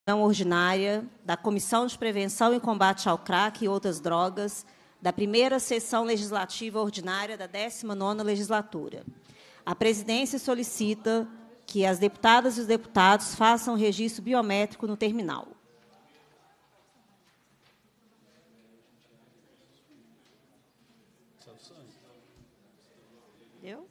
ordinária da Comissão de Prevenção e Combate ao Crack e outras drogas, da primeira sessão legislativa ordinária da 19ª legislatura. A presidência solicita que as deputadas e os deputados façam o registro biométrico no terminal. Deu?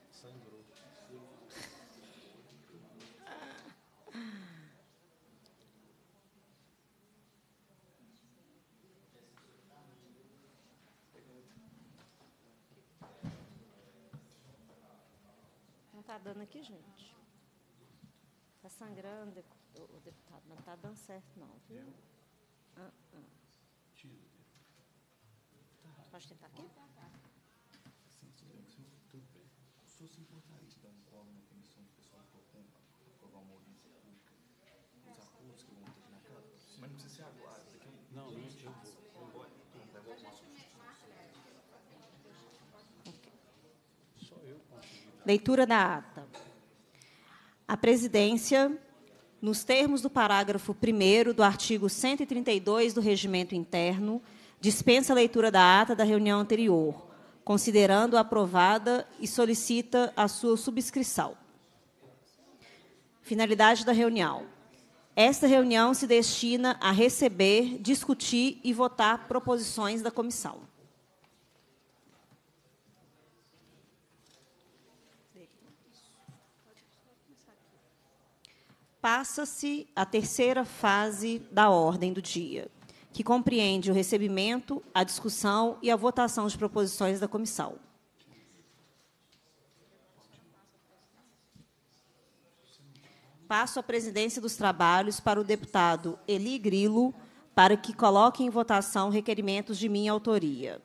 Não está dando aqui, gente. Está sangrando, o deputado. Não está dando certo, não. Viu? Pode tentar aqui? Tudo bem. Se fosse importante dar um colo na comissão do pessoal que for aprovar uma audiência pública, os acordos que vão ter na casa, mas não precisa ser agora. Não, eu vou. Só eu consegui. Leitura da ata. A presidência, nos termos do parágrafo 1º do artigo 132 do Regimento Interno, dispensa a leitura da ata da reunião anterior, considerando-a aprovada e solicita a sua subscrição. Finalidade da reunião. Esta reunião se destina a receber, discutir e votar proposições da comissão. Passa-se a terceira fase da ordem do dia, que compreende o recebimento, a discussão e a votação de proposições da comissão. Passo a presidência dos trabalhos para o deputado Eli Grilo, para que coloque em votação requerimentos de minha autoria.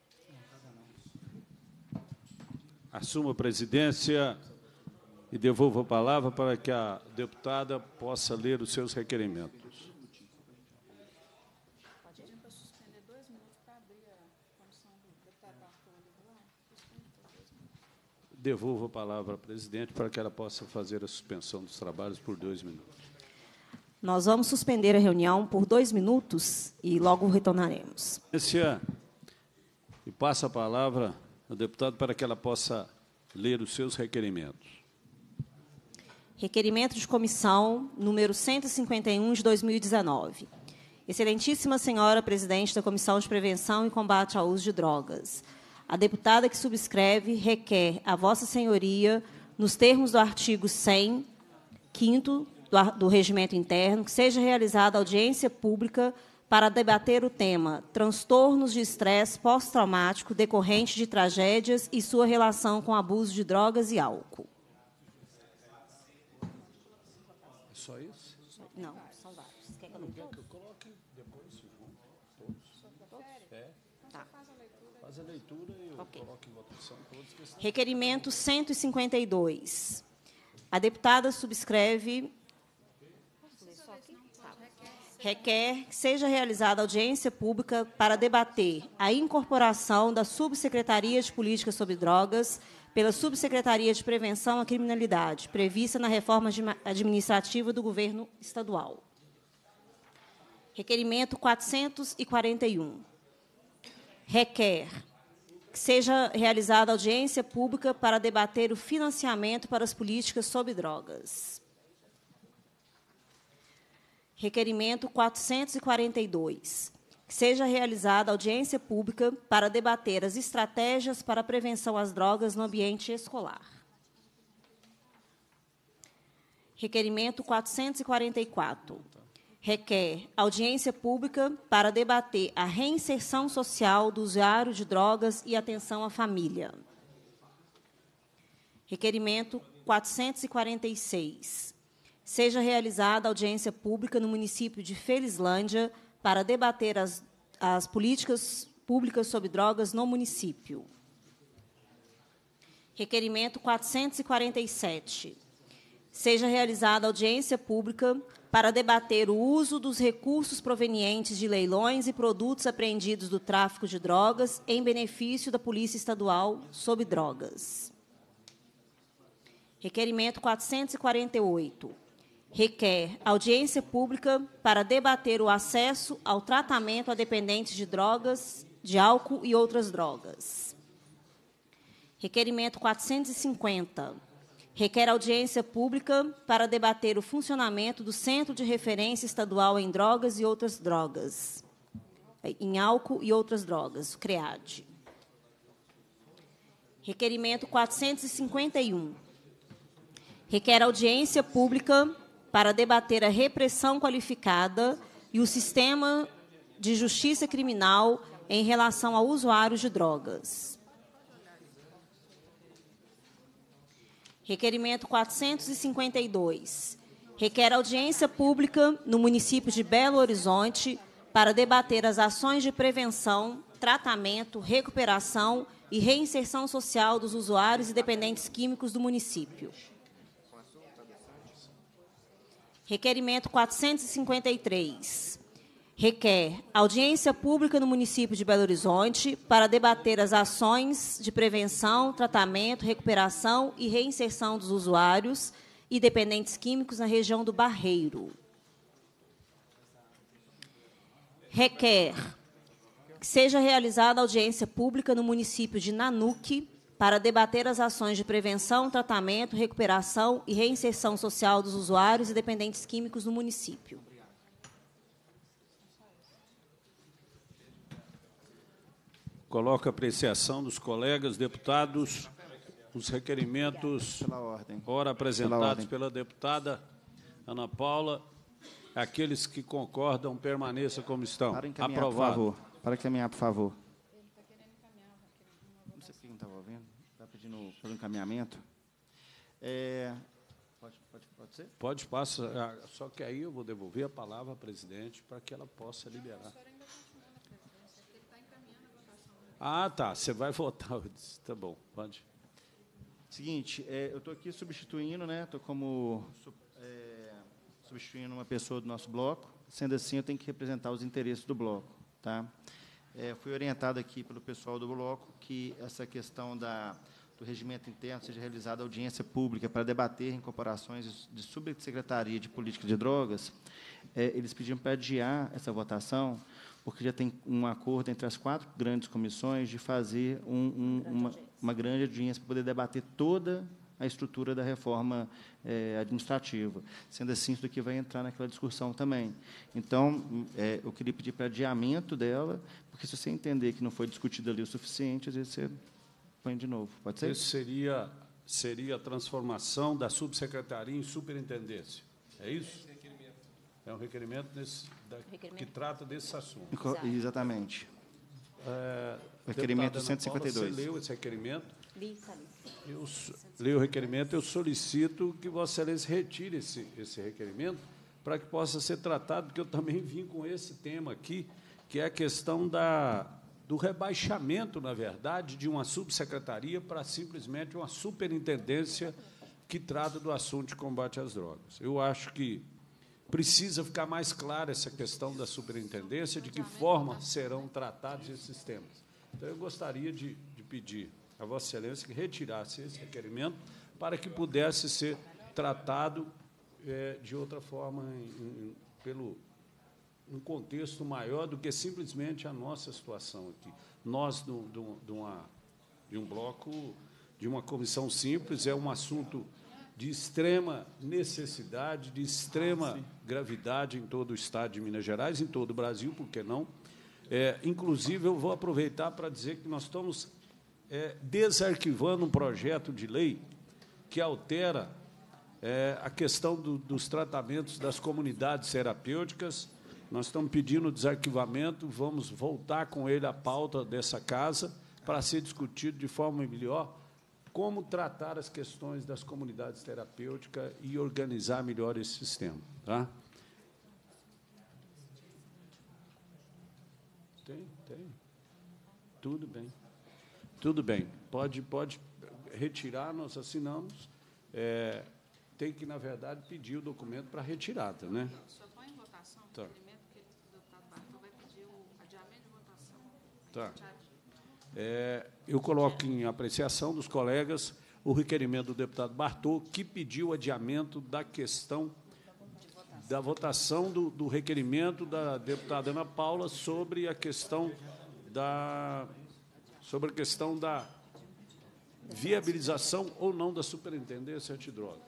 Assumo a presidência e devolvo a palavra para que a deputada possa ler os seus requerimentos. Devolvo a palavra à presidente para que ela possa fazer a suspensão dos trabalhos por 2 minutos. Nós vamos suspender a reunião por 2 minutos e logo retornaremos. E passa a palavra ao deputado para que ela possa ler os seus requerimentos. Requerimento de comissão, número 151, de 2019. Excelentíssima senhora presidente da Comissão de Prevenção e Combate ao Uso de Drogas, a deputada que subscreve requer a Vossa Senhoria, nos termos do artigo 100, 5º do Regimento Interno, que seja realizada audiência pública para debater o tema transtornos de estresse pós-traumático decorrente de tragédias e sua relação com abuso de drogas e álcool. É só isso? Não, são vários. Quer que eu leia todos? Que eu coloque depois, todos? É. Tá. Faz a leitura e eu Ok. coloco em votação todos. Que estão... Requerimento 152. A deputada subscreve... Requer que seja realizada audiência pública para debater a incorporação da Subsecretaria de Políticas sobre Drogas pela Subsecretaria de Prevenção à Criminalidade, prevista na reforma administrativa do governo estadual. Requerimento 441. Requer que seja realizada audiência pública para debater o financiamento para as políticas sobre drogas. Requerimento 442. Que seja realizada audiência pública para debater as estratégias para a prevenção às drogas no ambiente escolar. Requerimento 444. Requer audiência pública para debater a reinserção social do usuário de drogas e atenção à família. Requerimento 446. Seja realizada audiência pública no município de Felizlândia para debater as políticas públicas sobre drogas no município. Requerimento 447. Seja realizada audiência pública para debater o uso dos recursos provenientes de leilões e produtos apreendidos do tráfico de drogas em benefício da Polícia Estadual sobre drogas. Requerimento 448. requer audiência pública para debater o acesso ao tratamento a dependentes de drogas, de álcool e outras drogas. Requerimento 450. Requer audiência pública para debater o funcionamento do Centro de Referência Estadual em Drogas e Outras Drogas, em álcool e outras drogas, o CREAD. Requerimento 451. Requer audiência pública para debater a repressão qualificada e o sistema de justiça criminal em relação a usuários de drogas. Requerimento 452. Requer audiência pública no município de Belo Horizonte para debater as ações de prevenção, tratamento, recuperação e reinserção social dos usuários e dependentes químicos do município. Requerimento 453. Requer audiência pública no município de Belo Horizonte para debater as ações de prevenção, tratamento, recuperação e reinserção dos usuários e dependentes químicos na região do Barreiro. Requer que seja realizada audiência pública no município de Nanuque para debater as ações de prevenção, tratamento, recuperação e reinserção social dos usuários e dependentes químicos no município. Coloco a apreciação dos colegas deputados os requerimentos ora apresentados pela deputada Ana Paula. Aqueles que concordam, permaneçam como estão. Para encaminhar, aprovado. por favor. Para encaminhar, por favor. Não sei quem estava ouvindo. Está pedindo pelo encaminhamento. Pode ser? Pode, passa. Só que aí eu vou devolver a palavra à presidente para que ela possa liberar. Ah, tá. Você vai votar. Eu disse, tá bom, pode. Seguinte, eu estou aqui substituindo, né? Estou como substituindo uma pessoa do nosso bloco. Sendo assim, eu tenho que representar os interesses do bloco, tá? Fui orientado aqui pelo pessoal do bloco que essa questão do regimento interno seja realizada audiência pública para debater incorporações de subsecretaria de política de drogas. Eles pediram para adiar essa votação, porque já tem um acordo entre as 4 grandes comissões de fazer uma grande audiência para poder debater toda a estrutura da reforma administrativa. Sendo assim, isso daqui vai entrar naquela discussão também. Então, eu queria pedir para adiamento dela, porque se você entender que não foi discutido ali o suficiente, às vezes você põe de novo. Pode ser? Isso seria a transformação da subsecretaria em superintendência. É isso? É um requerimento que trata desse assunto. Exatamente. Requerimento 152. Paula, você leu esse requerimento? Li. Eu leio o requerimento, eu solicito que Vossa Excelência retire esse requerimento para que possa ser tratado, porque eu também vim com esse tema aqui, que é a questão do rebaixamento, na verdade, de uma subsecretaria para simplesmente uma superintendência que trata do assunto de combate às drogas. Eu acho que precisa ficar mais clara essa questão da superintendência, de que forma serão tratados esses temas. Então, eu gostaria de pedir a Vossa Excelência que retirasse esse requerimento para que pudesse ser tratado de outra forma, pelo um contexto maior do que simplesmente a nossa situação aqui. Nós, de um bloco, de uma comissão simples, é um assunto de extrema necessidade, de extrema gravidade em todo o Estado de Minas Gerais, em todo o Brasil, por que não? Inclusive, eu vou aproveitar para dizer que nós estamos desarquivando um projeto de lei que altera a questão dos tratamentos das comunidades terapêuticas. Nós estamos pedindo o desarquivamento, vamos voltar com ele à pauta dessa casa para ser discutido de forma melhor como tratar as questões das comunidades terapêuticas e organizar melhor esse sistema. Tá? Tem. Tudo bem. Tudo bem. Pode retirar, nós assinamos. Tem que, na verdade, pedir o documento para retirada, né? Só põe em votação o requerimento, porque o deputado Bartol vai pedir o adiamento de votação. Tá. Eu coloco em apreciação dos colegas o requerimento do deputado Bartol, que pediu adiamento da questão da votação do requerimento da deputada Ana Paula sobre a questão da viabilização ou não da superintendência antidrogas.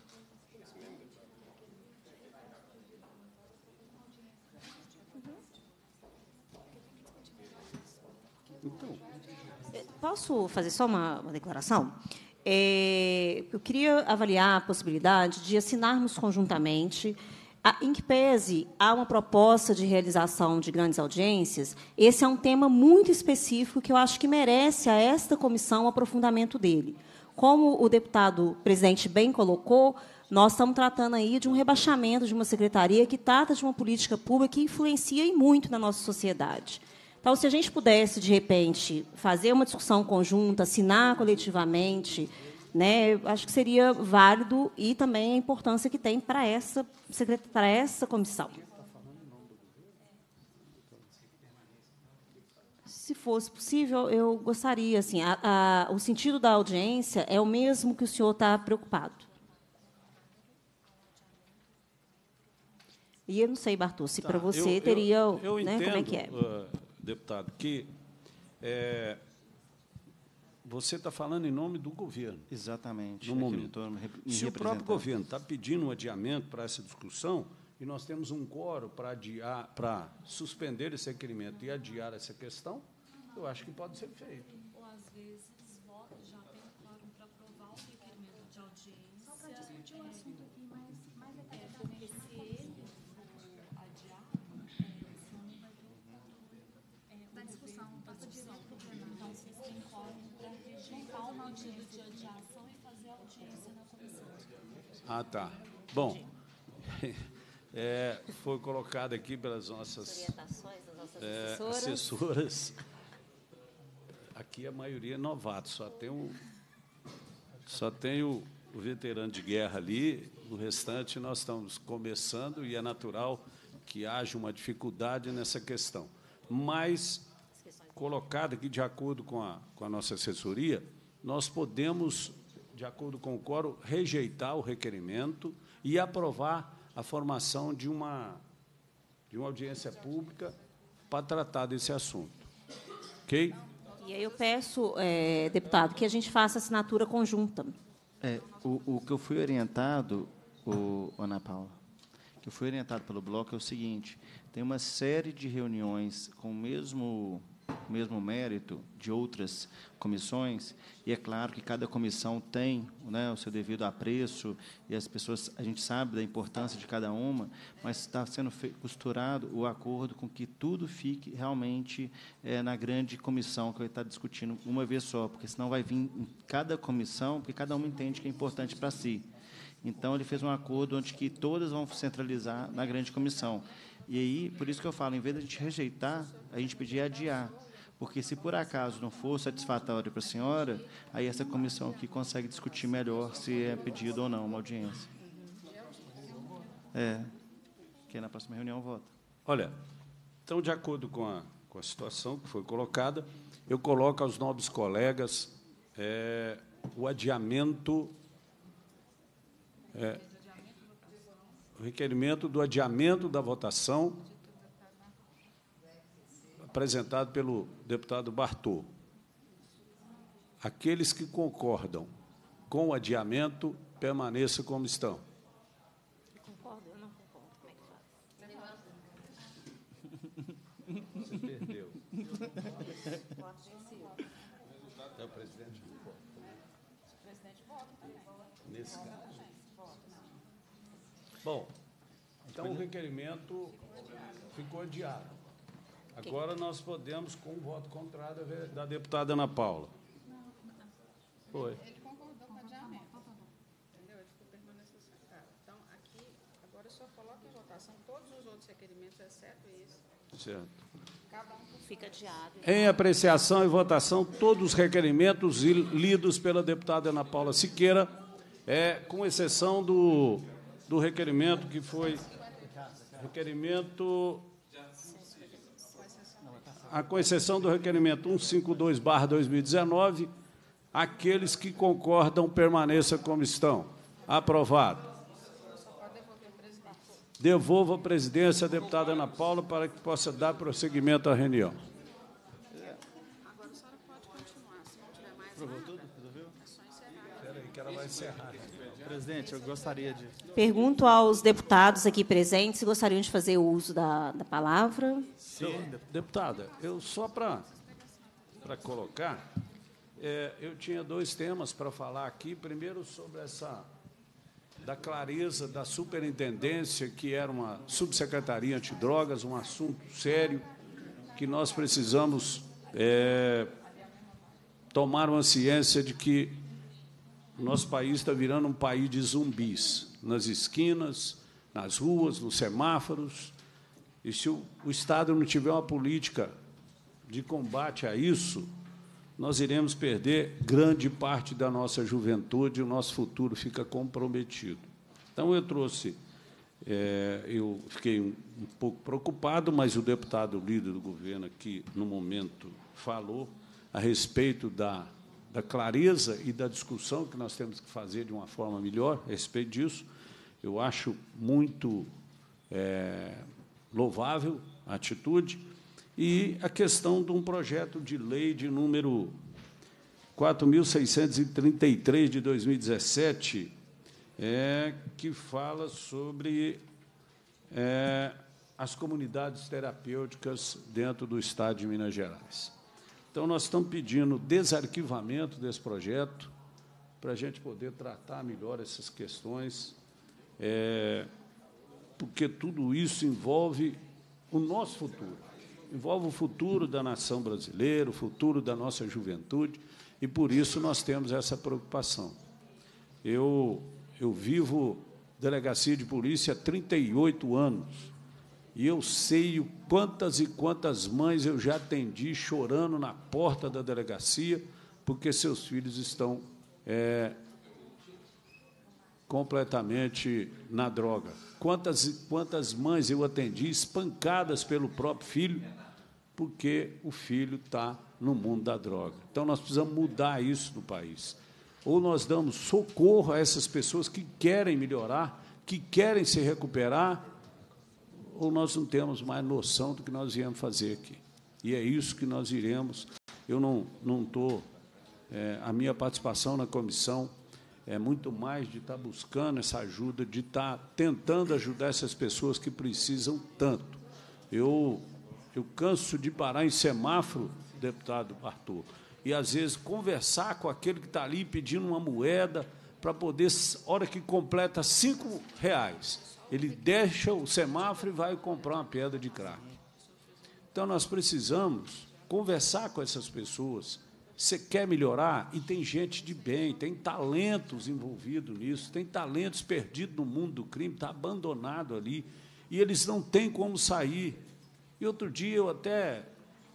Então, posso fazer só uma declaração? Eu queria avaliar a possibilidade de assinarmos conjuntamente, em que pese há uma proposta de realização de grandes audiências. Esse é um tema muito específico que eu acho que merece a esta comissão o aprofundamento dele. Como o deputado presidente bem colocou, nós estamos tratando aí de um rebaixamento de uma secretaria que trata de uma política pública que influencia e muito na nossa sociedade. Então, se a gente pudesse, de repente, fazer uma discussão conjunta, assinar coletivamente, né, acho que seria válido, e também a importância que tem para essa comissão. Se fosse possível, eu gostaria. Assim, o sentido da audiência é o mesmo que o senhor está preocupado. E eu não sei, Bartô, se para você teria... Eu né, entendo, como é que é? Deputado, que você está falando em nome do governo. Exatamente. No momento. Se o próprio governo está pedindo um adiamento para essa discussão, e nós temos um quórum para suspender esse requerimento e adiar essa questão, eu acho que pode ser feito. Ou, às vezes, já tem um quórum para aprovar o requerimento de audiência. Só para discutir o assunto aqui, mais porque se ele adiar, senão não vai ter da discussão, passa direto para o plenário. Então, vocês têm quórum para rejeitar uma audiência de adiação e fazer a audiência na comissão. Ah, tá. Bom, foi colocado aqui pelas nossas Orientações das nossas assessoras. Aqui a maioria é novato, só tem o veterano de guerra ali, o restante nós estamos começando e é natural que haja uma dificuldade nessa questão. Mas, colocado aqui de acordo com a nossa assessoria, nós podemos, de acordo com o quórum, rejeitar o requerimento e aprovar a formação de uma audiência pública para tratar desse assunto. Ok? E aí eu peço, deputado, que a gente faça assinatura conjunta. O que eu fui orientado, Ana Paula, que eu fui orientado pelo bloco é o seguinte: tem uma série de reuniões com o mesmo mérito de outras comissões, e é claro que cada comissão tem, né, o seu devido apreço, e as pessoas, a gente sabe da importância de cada uma, mas está sendo costurado o acordo com que tudo fique realmente na grande comissão que vai estar discutindo uma vez só, porque senão vai vir em cada comissão, porque cada uma entende que é importante para si. Então, ele fez um acordo onde que todas vão centralizar na grande comissão. E aí, por isso que eu falo, em vez de a gente rejeitar, a gente pedir adiar. Porque, se por acaso não for satisfatório para a senhora, aí essa comissão aqui consegue discutir melhor se é pedido ou não uma audiência. Que na próxima reunião vota. Olha, então, de acordo com a situação que foi colocada, eu coloco aos nobres colegas o adiamento... o requerimento do adiamento da votação apresentado pelo deputado Bartô. Aqueles que concordam com o adiamento, permaneçam como estão. Concordo, eu não concordo. Como é que faz? Você perdeu. É o presidente que vota. O presidente vota também. Nesse caso. Bom, então o requerimento ficou adiado. Agora nós podemos, com o voto contrário da deputada Ana Paula. Foi. Ele concordou com o adiamento. Entendeu? Ele ficou permanecendo secretário. Então, aqui, agora o senhor coloca em votação todos os outros requerimentos, exceto esse. Certo. Cada um Fica adiado. Em apreciação e votação, todos os requerimentos lidos pela deputada Ana Paula Siqueira, com exceção do requerimento que foi com exceção do requerimento 152/2019, aqueles que concordam permaneçam como estão. Aprovado. Devolvo a presidência à deputada Ana Paula para que possa dar prosseguimento à reunião. Agora a senhora pode continuar, se não tiver mais Aprovou nada. tudo? Resolveu? É só encerrar. Espera aí, que ela vai encerrar. Presidente, eu gostaria de... Pergunto aos deputados aqui presentes se gostariam de fazer uso da palavra. Sim, deputada, eu só para colocar, eu tinha 2 temas para falar aqui. Primeiro, sobre da clareza da superintendência, que era uma subsecretaria antidrogas, um assunto sério, que nós precisamos tomar uma ciência de que o nosso país está virando um país de zumbis, nas esquinas, nas ruas, nos semáforos. E se o Estado não tiver uma política de combate a isso, nós iremos perder grande parte da nossa juventude e o nosso futuro fica comprometido. Então, eu trouxe, eu fiquei um pouco preocupado, mas o deputado líder do governo aqui, no momento, falou a respeito da clareza e da discussão que nós temos que fazer de uma forma melhor a respeito disso. Eu acho muito louvável a atitude. E a questão de um projeto de lei de número 4.633, de 2017, que fala sobre as comunidades terapêuticas dentro do Estado de Minas Gerais. Então, nós estamos pedindo desarquivamento desse projeto para a gente poder tratar melhor essas questões, porque tudo isso envolve o nosso futuro. Envolve o futuro da nação brasileira, o futuro da nossa juventude, e, por isso, nós temos essa preocupação. Eu vivo delegacia de polícia há 38 anos, e eu sei quantas e quantas mães eu já atendi chorando na porta da delegacia porque seus filhos estão completamente na droga. Quantas e quantas mães eu atendi espancadas pelo próprio filho porque o filho está no mundo da droga. Então, nós precisamos mudar isso no país. Ou nós damos socorro a essas pessoas que querem melhorar, que querem se recuperar, ou nós não temos mais noção do que nós viemos fazer aqui. E é isso que nós iremos. Eu não estou... a minha participação na comissão é muito mais de estar buscando essa ajuda, de estar tentando ajudar essas pessoas que precisam tanto. Eu canso de parar em semáforo, deputado Arthur, e, às vezes, conversar com aquele que está ali pedindo uma moeda para poder, hora que completa R$5, ele deixa o semáforo e vai comprar uma pedra de crack. Então, nós precisamos conversar com essas pessoas. Você quer melhorar? E tem gente de bem, tem talentos envolvidos nisso, tem talentos perdidos no mundo do crime, está abandonado ali, e eles não têm como sair. E outro dia eu até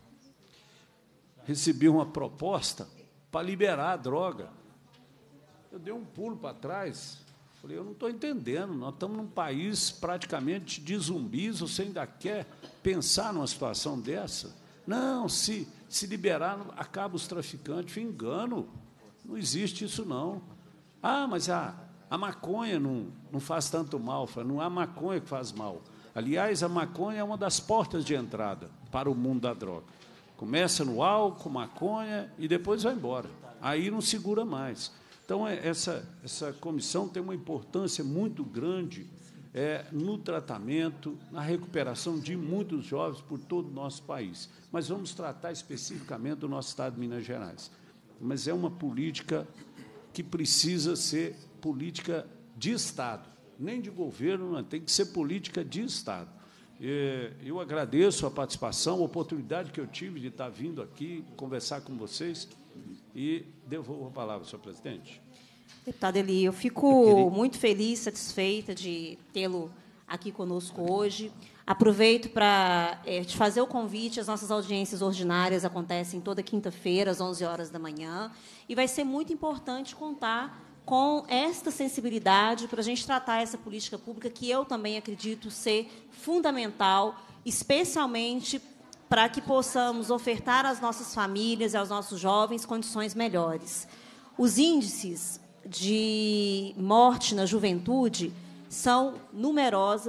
recebi uma proposta para liberar a droga. Eu dei um pulo para trás, falei, eu não estou entendendo, nós estamos num país praticamente de zumbis, você ainda quer pensar numa situação dessa? Não, se liberar, acaba os traficantes. Engano, não existe isso, não. Ah, mas a maconha não faz tanto mal. Não é a maconha que faz mal. Aliás, a maconha é uma das portas de entrada para o mundo da droga. Começa no álcool, maconha, e depois vai embora. Aí não segura mais. Então, essa comissão tem uma importância muito grande no tratamento, na recuperação de muitos jovens por todo o nosso país. Mas vamos tratar especificamente do nosso Estado de Minas Gerais. Mas é uma política que precisa ser política de Estado, nem de governo, não, tem que ser política de Estado. Eu agradeço a participação, a oportunidade que eu tive de estar vindo aqui conversar com vocês e devolvo a palavra, senhor presidente. Deputado Eli, eu fico muito feliz, satisfeita de tê-lo aqui conosco hoje. Aproveito para te fazer o convite. As nossas audiências ordinárias acontecem toda quinta-feira, às 11 horas da manhã, e vai ser muito importante contar com esta sensibilidade para a gente tratar essa política pública, que eu também acredito ser fundamental, especialmente para que possamos ofertar às nossas famílias e aos nossos jovens condições melhores. Os índices de morte na juventude são numerosas,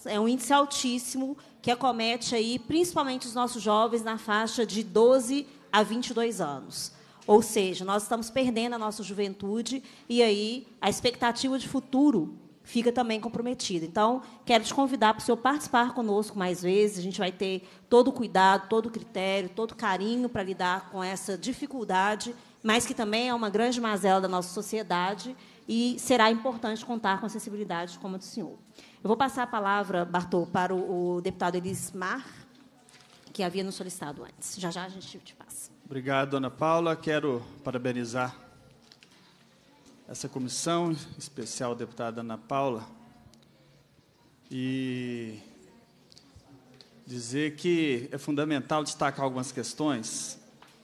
é um índice altíssimo que acomete aí, principalmente os nossos jovens na faixa de 12 a 22 anos. Ou seja, nós estamos perdendo a nossa juventude e aí a expectativa de futuro fica também comprometida. Então, quero te convidar para o senhor participar conosco mais vezes. A gente vai ter todo o cuidado, todo o critério, todo o carinho para lidar com essa dificuldade, mas que também é uma grande mazela da nossa sociedade e será importante contar com a sensibilidade como a do senhor. Eu vou passar a palavra, Bartô, para o deputado Elismar, que havia nos solicitado antes. Já a gente te passa. Obrigado, dona Paula. Quero parabenizar essa comissão, em especial a deputada Ana Paula, e dizer que é fundamental destacar algumas questões.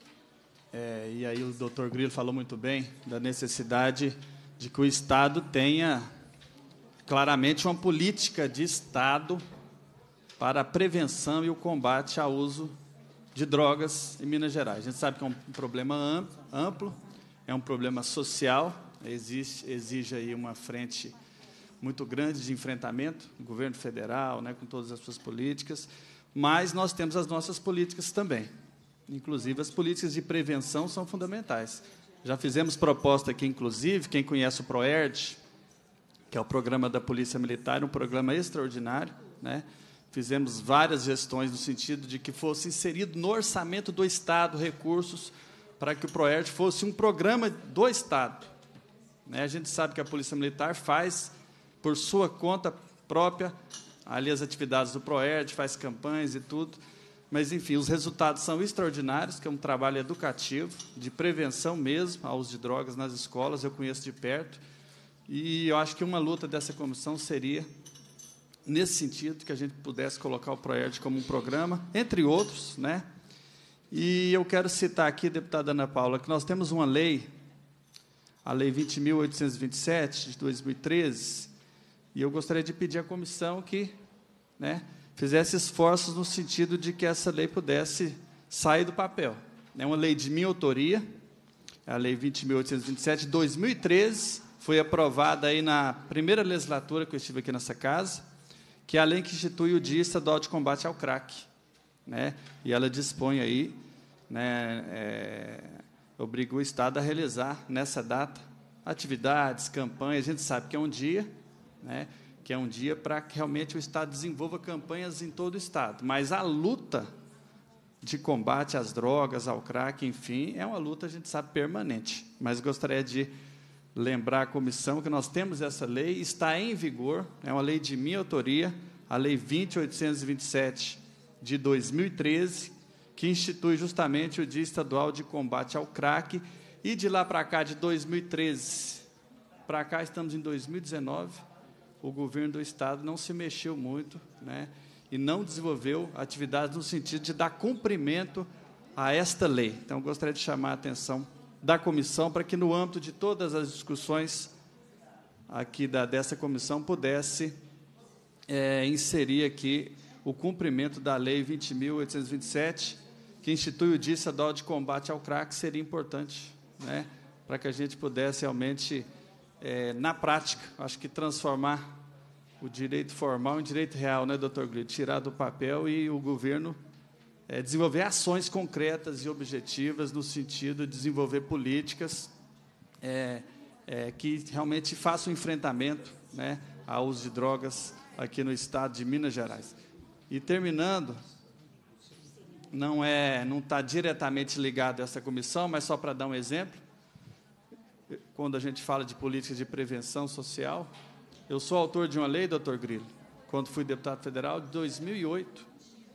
E aí o doutor Grilo falou muito bem da necessidade de que o Estado tenha claramente uma política de Estado para a prevenção e o combate ao uso de drogas em Minas Gerais. A gente sabe que é um problema amplo, é um problema social, exige aí uma frente muito grande de enfrentamento do governo federal, né, com todas as suas políticas, mas nós temos as nossas políticas também. Inclusive, as políticas de prevenção são fundamentais. Já fizemos proposta aqui, inclusive, quem conhece o PROERD, que é o programa da Polícia Militar, um programa extraordinário, né? Fizemos várias gestões no sentido de que fosse inserido no orçamento do Estado recursos para que o PROERD fosse um programa do Estado. A gente sabe que a Polícia Militar faz, por sua conta própria, ali as atividades do PROERD, faz campanhas e tudo, mas, enfim, os resultados são extraordinários, que é um trabalho educativo, de prevenção mesmo ao uso de drogas nas escolas, eu conheço de perto, e eu acho que uma luta dessa comissão seria nesse sentido, que a gente pudesse colocar o PROERD como um programa, entre outros, né? E eu quero citar aqui, deputada Ana Paula, que nós temos uma lei, a Lei 20.827, de 2013, e eu gostaria de pedir à comissão que, né, fizesse esforços no sentido de que essa lei pudesse sair do papel. É uma lei de minha autoria, a Lei 20.827, de 2013, foi aprovada aí na primeira legislatura que eu estive aqui nessa casa, que é a lei que institui o Dia Estadual de Combate ao Crack, né? E ela dispõe aí, né, obriga o Estado a realizar, nessa data, atividades, campanhas. A gente sabe que é um dia, né, que é um dia para que realmente o Estado desenvolva campanhas em todo o Estado. Mas a luta de combate às drogas, ao crack, enfim, é uma luta, a gente sabe, permanente. Mas gostaria de lembrar a comissão que nós temos essa lei, está em vigor, é uma lei de minha autoria, a Lei 20.827, de 2013, que institui justamente o Dia Estadual de Combate ao Crack, e de lá para cá, de 2013 para cá, estamos em 2019, o governo do Estado não se mexeu muito, né, e não desenvolveu atividades no sentido de dar cumprimento a esta lei. Então, eu gostaria de chamar a atenção da comissão para que, no âmbito de todas as discussões aqui dessa comissão, pudesse inserir aqui o cumprimento da Lei 20.827, que institui o Dia Estadual de Combate ao Crack, seria importante, né, para que a gente pudesse realmente, na prática, acho que transformar o direito formal em direito real, né, doutor Grilo? Tirar do papel e o governo desenvolver ações concretas e objetivas no sentido de desenvolver políticas que realmente façam enfrentamento, né, ao uso de drogas aqui no Estado de Minas Gerais. E, terminando, não está diretamente ligado a essa comissão, mas só para dar um exemplo, quando a gente fala de políticas de prevenção social, eu sou autor de uma lei, doutor Grilo, quando fui deputado federal, de 2008,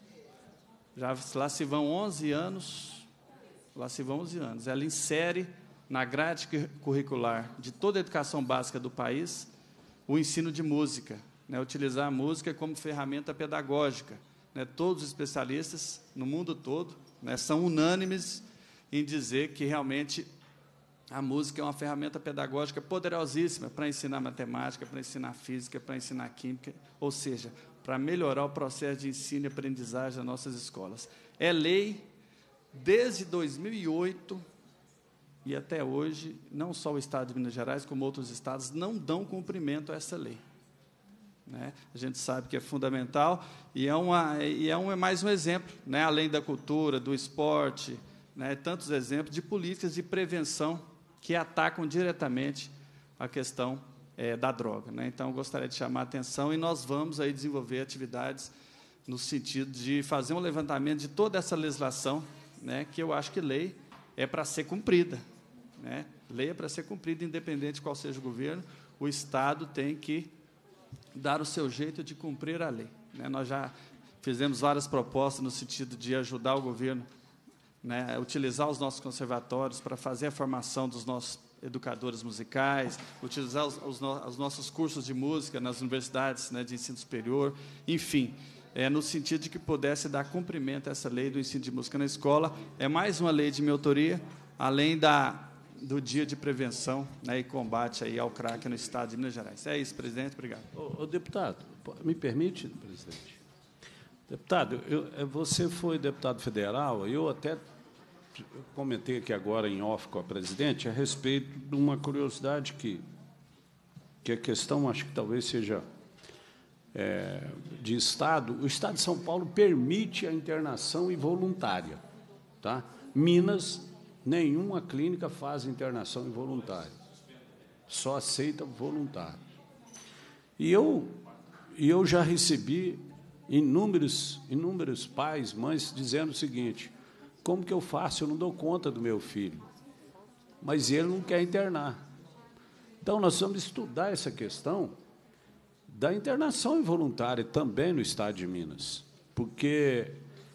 lá se vão 11 anos, ela insere na grade curricular de toda a educação básica do país o ensino de música, né, utilizar a música como ferramenta pedagógica. Né, todos os especialistas no mundo todo, né, são unânimes em dizer que realmente a música é uma ferramenta pedagógica poderosíssima para ensinar matemática, para ensinar física, para ensinar química, ou seja, para melhorar o processo de ensino e aprendizagem das nossas escolas. É lei desde 2008 e até hoje, não só o Estado de Minas Gerais, como outros estados, não dão cumprimento a essa lei. né? A gente sabe que é fundamental e é mais um exemplo, né? Além da cultura, do esporte, né? Tantos exemplos de políticas de prevenção que atacam diretamente a questão da droga, né? Então, eu gostaria de chamar a atenção e nós vamos aí desenvolver atividades no sentido de fazer um levantamento de toda essa legislação, né? Que eu acho que lei é para ser cumprida, né? Lei é para ser cumprida, independente de qual seja o governo, o Estado tem que dar o seu jeito de cumprir a lei, né? Nós já fizemos várias propostas no sentido de ajudar o governo, né, a utilizar os nossos conservatórios para fazer a formação dos nossos educadores musicais, utilizar os nossos cursos de música nas universidades, né, de ensino superior, enfim, no sentido de que pudesse dar cumprimento a essa lei do ensino de música na escola. É mais uma lei de minha autoria, além do dia de prevenção, né, e combate aí ao crack no estado de Minas Gerais. É isso, presidente. Obrigado. Deputado, me permite, presidente? Deputado, você foi deputado federal, eu até comentei aqui agora em off com a presidente a respeito de uma curiosidade que a questão, acho que talvez seja de Estado. O Estado de São Paulo permite a internação involuntária, tá? Minas, nenhuma clínica faz internação involuntária, só aceita voluntário. E eu já recebi inúmeros pais, mães, dizendo o seguinte: como que eu faço? Eu não dou conta do meu filho, mas ele não quer internar. Então, nós vamos estudar essa questão da internação involuntária também no Estado de Minas, porque,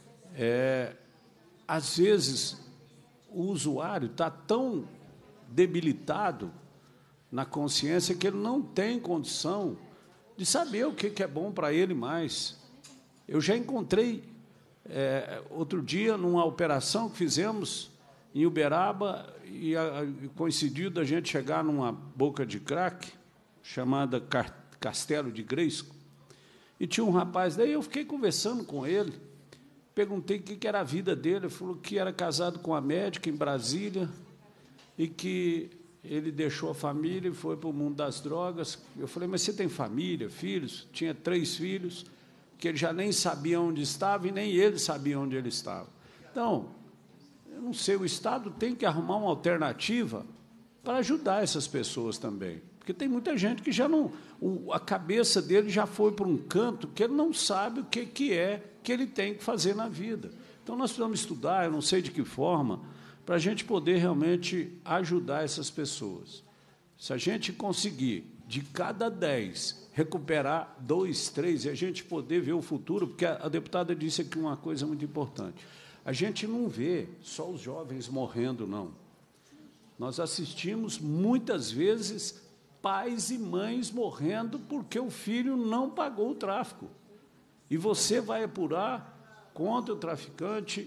às vezes, o usuário está tão debilitado na consciência que ele não tem condição de saber o que é bom para ele mais. Eu já encontrei, outro dia, numa operação que fizemos em Uberaba, e coincidiu da gente chegar numa boca de crack, chamada Castelo de Grayskull, e tinha um rapaz, daí eu fiquei conversando com ele, perguntei o que era a vida dele, ele falou que era casado com uma médica em Brasília, e que ele deixou a família e foi para o mundo das drogas. Eu falei, mas você tem família, filhos? Tinha 3 filhos, que ele já nem sabia onde estava e nem ele sabia onde ele estava. Então, eu não sei, o Estado tem que arrumar uma alternativa para ajudar essas pessoas também, porque tem muita gente que já não... a cabeça dele já foi para um canto que ele não sabe o que é que ele tem que fazer na vida. Então, nós precisamos estudar, eu não sei de que forma, para a gente poder realmente ajudar essas pessoas. Se a gente conseguir, de cada 10, recuperar 2, 3, e a gente poder ver o futuro, porque a deputada disse aqui uma coisa muito importante. A gente não vê só os jovens morrendo, não. Nós assistimos, muitas vezes, pais e mães morrendo porque o filho não pagou o tráfico. E você vai apurar contra o traficante,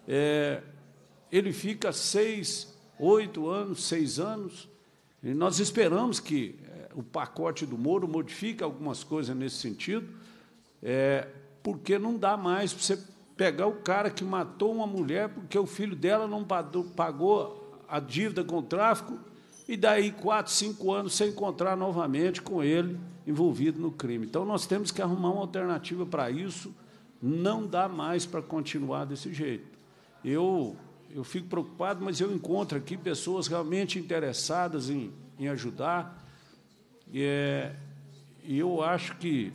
ele fica 6, 8 anos, 6 anos, e nós esperamos que o pacote do Moro modifique algumas coisas nesse sentido, porque não dá mais para você pegar o cara que matou uma mulher porque o filho dela não pagou a dívida com o tráfico, e daí 4, 5 anos sem encontrar novamente com ele envolvido no crime. Então, nós temos que arrumar uma alternativa para isso, não dá mais para continuar desse jeito. Eu fico preocupado, mas eu encontro aqui pessoas realmente interessadas em ajudar, e eu acho que,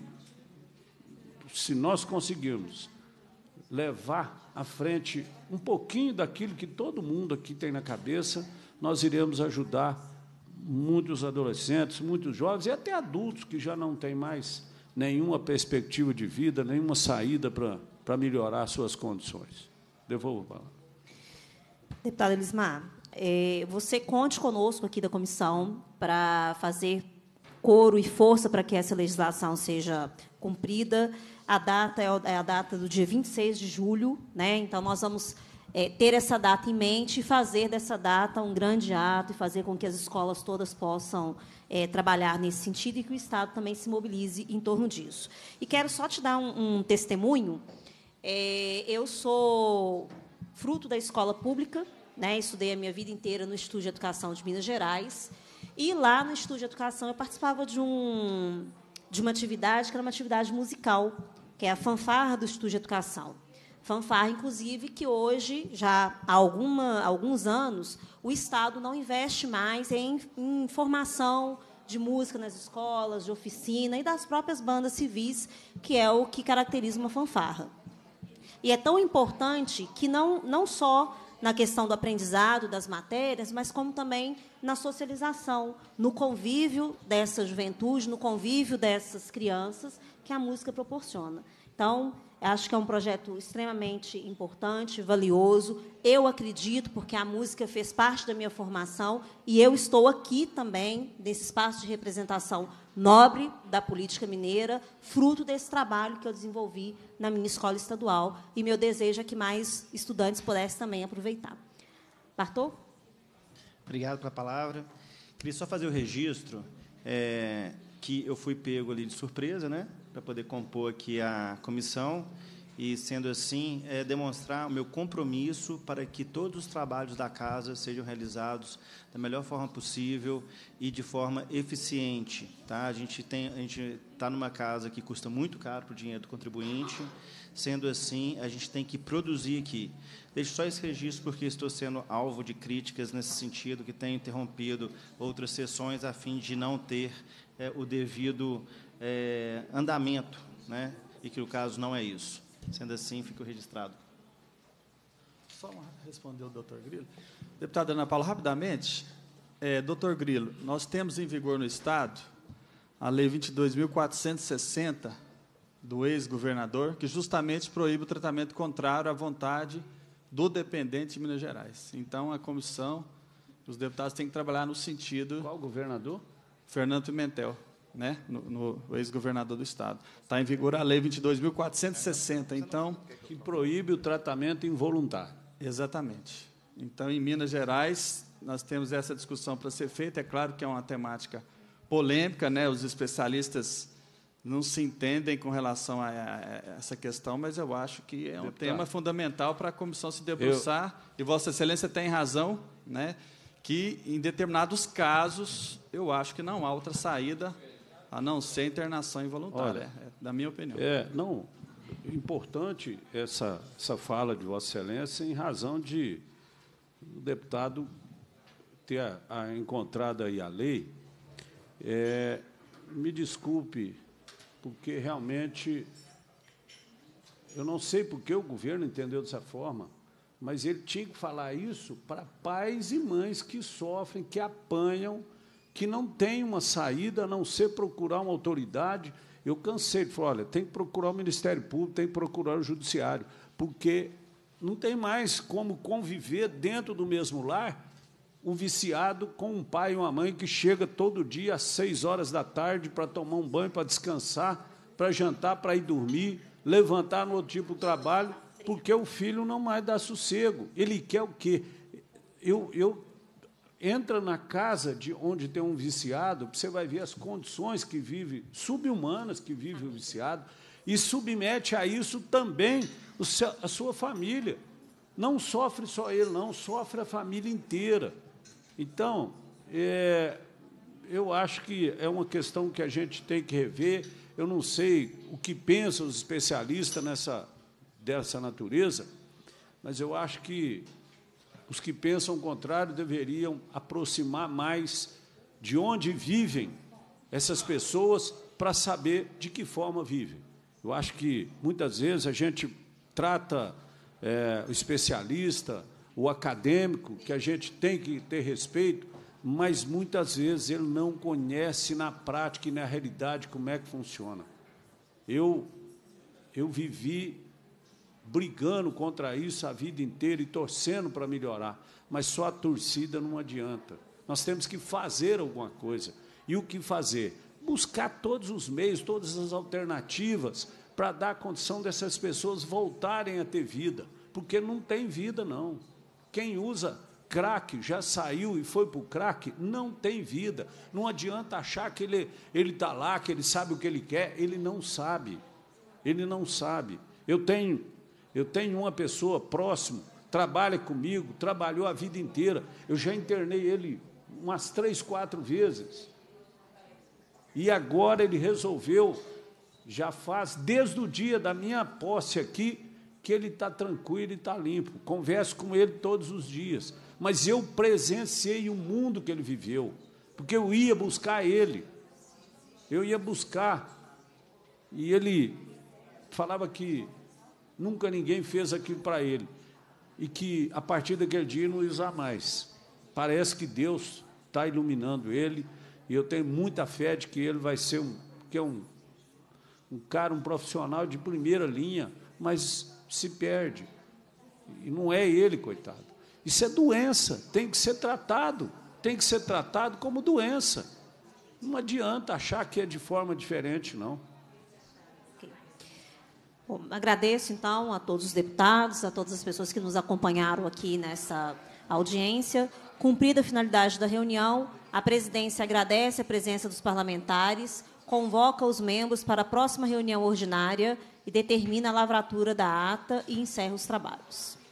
se nós conseguirmos levar à frente um pouquinho daquilo que todo mundo aqui tem na cabeça, nós iremos ajudar muitos adolescentes, muitos jovens e até adultos que já não têm mais nenhuma perspectiva de vida, nenhuma saída para melhorar suas condições. Devolvo a palavra. Deputada Elismar, você conte conosco aqui da comissão para fazer coro e força para que essa legislação seja cumprida. A data é a data do dia 26 de julho, né? Então, nós vamos ter essa data em mente e fazer dessa data um grande ato e fazer com que as escolas todas possam trabalhar nesse sentido e que o Estado também se mobilize em torno disso. E quero só te dar um testemunho. Eu sou fruto da escola pública, né? Estudei a minha vida inteira no Instituto de Educação de Minas Gerais, e lá no Instituto de Educação eu participava de um de uma atividade que era uma atividade musical, que é a fanfarra do Instituto de Educação. Fanfarra, inclusive, que hoje, já há alguns anos, o Estado não investe mais em formação de música nas escolas, de oficina e das próprias bandas civis, que é o que caracteriza uma fanfarra. E é tão importante que não só na questão do aprendizado das matérias, mas como também na socialização, no convívio dessa juventude, no convívio dessas crianças que a música proporciona. Então, acho que é um projeto extremamente importante, valioso. Eu acredito, porque a música fez parte da minha formação, e eu estou aqui também, nesse espaço de representação nobre da política mineira, fruto desse trabalho que eu desenvolvi na minha escola estadual, e meu desejo é que mais estudantes pudessem também aproveitar. Bartô? Obrigado pela palavra. Queria só fazer o registro que eu fui pego ali de surpresa, né, para poder compor aqui a comissão e, sendo assim, demonstrar o meu compromisso para que todos os trabalhos da casa sejam realizados da melhor forma possível e de forma eficiente. Tá? A gente está numa casa que custa muito caro para o dinheiro do contribuinte. Sendo assim, a gente tem que produzir aqui. Deixo só esse registro, porque estou sendo alvo de críticas nesse sentido, que tenho interrompido outras sessões a fim de não ter o devido andamento, né? E que o caso não é isso. Sendo assim, fica registrado. Só responder o doutor Grilo. Deputada Ana Paula, rapidamente. Doutor Grilo, nós temos em vigor no Estado a Lei 22.460, do ex-governador, que justamente proíbe o tratamento contrário à vontade do dependente de Minas Gerais. Então, a comissão, os deputados têm que trabalhar no sentido... Qual governador? Fernando Pimentel, né? no ex-governador do Estado. Está em vigor a Lei 22.460, então... Que proíbe o tratamento involuntário. Exatamente. Então, em Minas Gerais, nós temos essa discussão para ser feita. É claro que é uma temática polêmica, né? Os especialistas não se entendem com relação a essa questão, mas eu acho que é um tema fundamental para a comissão se debruçar. E Vossa Excelência tem razão, né? Que, em determinados casos, eu acho que não há outra saída a não ser internação involuntária, da minha opinião. Não, importante essa fala de Vossa Excelência, em razão de o deputado ter encontrado aí a lei. Me desculpe, porque realmente eu não sei por que o governo entendeu dessa forma, mas ele tinha que falar isso para pais e mães que sofrem, que apanham, que não têm uma saída a não ser procurar uma autoridade. Eu cansei de falar, olha, tem que procurar o Ministério Público, tem que procurar o Judiciário, porque não tem mais como conviver dentro do mesmo lar um viciado com um pai e uma mãe que chega todo dia às 6 horas da tarde para tomar um banho, para descansar, para jantar, para ir dormir, levantar no outro tipo de trabalho, porque o filho não mais dá sossego. Ele quer o quê? Entra na casa de onde tem um viciado, você vai ver as condições que vive, subhumanas que vive o viciado, e submete a isso também a sua família. Não sofre só ele, não, sofre a família inteira. Então, eu acho que é uma questão que a gente tem que rever. Eu não sei o que pensam os especialistas dessa natureza, mas eu acho que os que pensam o contrário deveriam aproximar mais de onde vivem essas pessoas para saber de que forma vivem. Eu acho que, muitas vezes, a gente trata o especialista, o acadêmico, que a gente tem que ter respeito, mas, muitas vezes, ele não conhece na prática e na realidade como é que funciona. Eu vivi brigando contra isso a vida inteira e torcendo para melhorar, mas só a torcida não adianta. Nós temos que fazer alguma coisa. E o que fazer? Buscar todos os meios, todas as alternativas para dar a condição dessas pessoas voltarem a ter vida, porque não tem vida, não. Quem usa crack, já saiu e foi para o crack, não tem vida. Não adianta achar que ele está lá, que ele sabe o que ele quer. Ele não sabe. Ele não sabe. Eu tenho uma pessoa próxima, trabalha comigo, trabalhou a vida inteira. Eu já internei ele umas 3, 4 vezes. E agora ele resolveu, já faz, desde o dia da minha posse aqui, que ele está tranquilo e está limpo. Converso com ele todos os dias. Mas eu presenciei o mundo que ele viveu, porque eu ia buscar ele. Eu ia buscar. E ele falava que nunca ninguém fez aquilo para ele. E que, a partir daquele dia, não ia usar mais. Parece que Deus está iluminando ele, e eu tenho muita fé de que ele vai ser um cara, um profissional de primeira linha, mas se perde. E não é ele, coitado. Isso é doença, tem que ser tratado como doença. Não adianta achar que é de forma diferente, não. Bom, agradeço, então, a todos os deputados, a todas as pessoas que nos acompanharam aqui nessa audiência. Cumprida a finalidade da reunião, a presidência agradece a presença dos parlamentares, convoca os membros para a próxima reunião ordinária e determina a lavratura da ata e encerra os trabalhos.